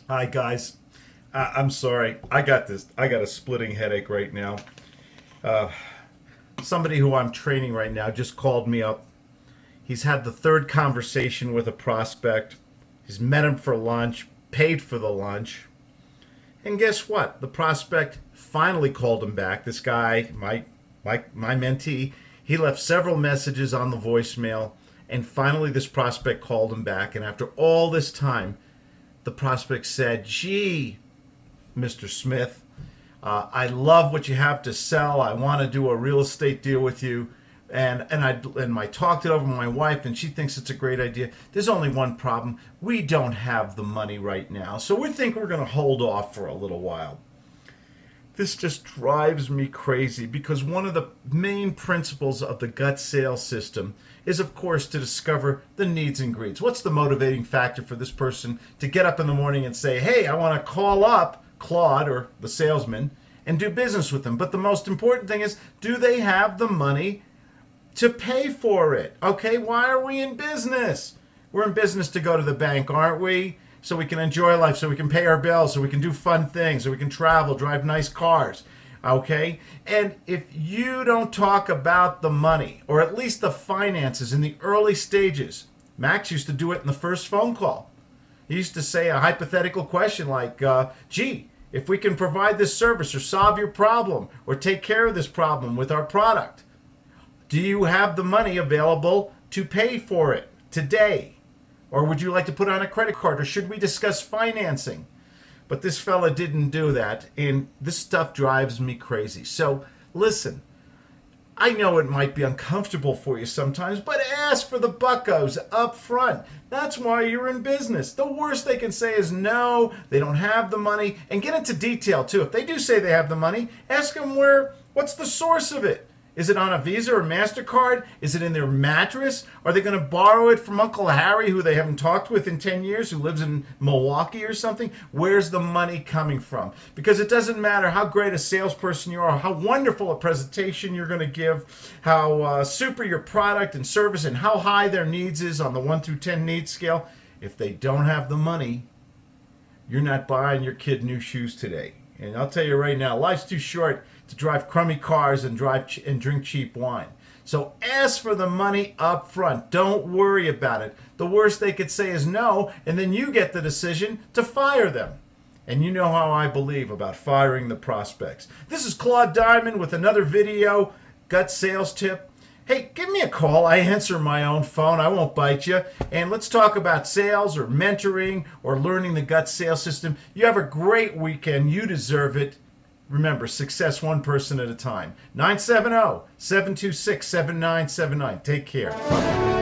Hi guys. I'm sorry. I got this. I got a splitting headache right now. Uh, Somebody who I'm training right now just called me up. He's had the third conversation with a prospect. He's met him for lunch, paid for the lunch, and guess what? The prospect finally called him back. This guy, my mentee, he left several messages on the voicemail, and finally this prospect called him back. And after all this time, the prospect said, "Gee, Mr. Smith, I love what you have to sell. I want to do a real estate deal with you." And I talked it over with my wife, and she thinks it's a great idea. There's only one problem. We don't have the money right now, so we think we're going to hold off for a little while. This just drives me crazy because one of the main principles of the gut sales system is, of course, to discover the needs and greeds. What's the motivating factor for this person to get up in the morning and say, "Hey, I want to call up Claude," or the salesman, and do business with them? But the most important thing is, do they have the money to pay for it? Okay, why are we in business? We're in business to go to the bank, aren't we? So we can enjoy life, so we can pay our bills, so we can do fun things, so we can travel, drive nice cars. Okay? And if you don't talk about the money, or at least the finances in the early stages, Max used to do it in the first phone call. He used to say a hypothetical question like, gee, if we can provide this service or solve your problem or take care of this problem with our product, do you have the money available to pay for it today? Or would you like to put on a credit card? Or should we discuss financing? But this fella didn't do that, and this stuff drives me crazy. So listen, I know it might be uncomfortable for you sometimes, but ask for the buckos up front. That's why you're in business. The worst they can say is no, they don't have the money, and get into detail too. If they do say they have the money, ask them what's the source of it? Is it on a Visa or MasterCard? Is it in their mattress? Are they going to borrow it from Uncle Harry, who they haven't talked with in 10 years, who lives in Milwaukee or something? Where's the money coming from? Because it doesn't matter how great a salesperson you are, how wonderful a presentation you're going to give, how super your product and service, and how high their needs is on the 1 through 10 needs scale. If they don't have the money, you're not buying your kid new shoes today. And I'll tell you right now, life's too short to drive crummy cars and drink cheap wine. So ask for the money up front. Don't worry about it. The worst they could say is no, and then you get the decision to fire them. And you know how I believe about firing the prospects. This is Claude Diamond with another video, gut sales tip. Hey, give me a call. I answer my own phone. I won't bite you. And let's talk about sales or mentoring or learning the gut sales system. You have a great weekend. You deserve it. Remember, success one person at a time. 970-726-7979. Take care. Bye.